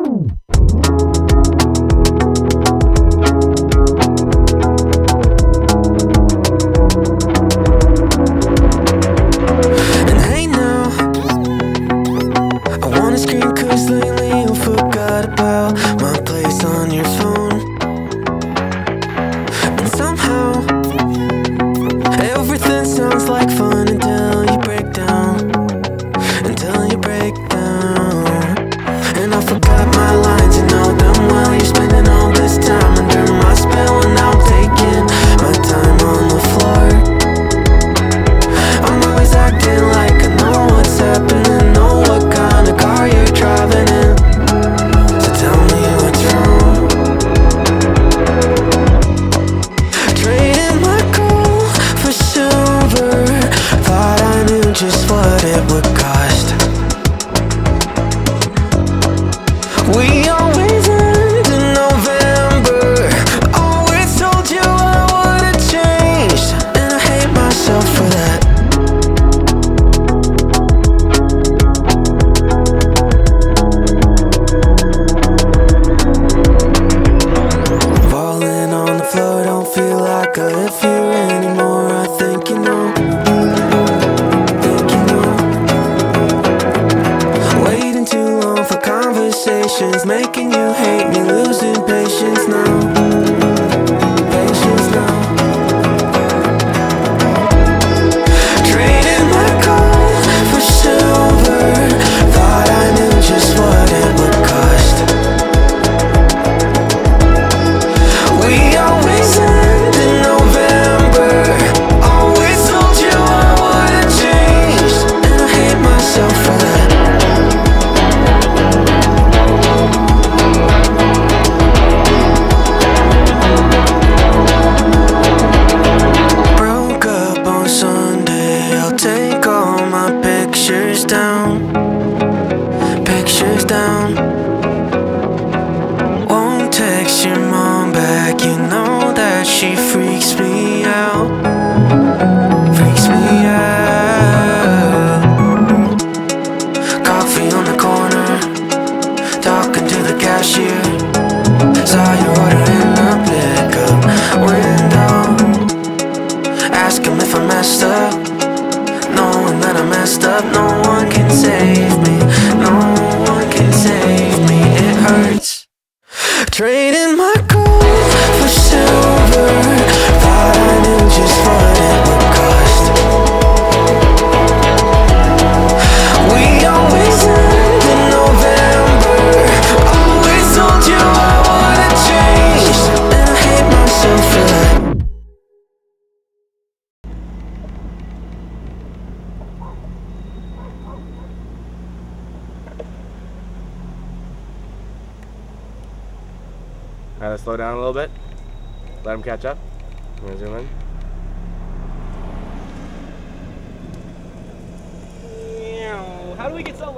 Making you hate me, losing patience now. Patience now. Trading my gold for silver. Thought I knew just what it would cost. We always end in November. Always told you I would've changed, and I hate myself for that. Pictures down. Won't text your mom back. You know that she freaks me out. Freaks me out. Coffee on the corner, talking to the cashier. Saw your order in the pickup window. Ask him if I messed up, knowing that I messed up. No one can save me. No one can save me. It hurts. Trading my gold for silver. Thought I knew just what it would cost. We always end in November. Always told you I would've changed, and I hate myself for that. Alright, let's slow down a little bit. Let him catch up. I'm gonna zoom in. How do we get so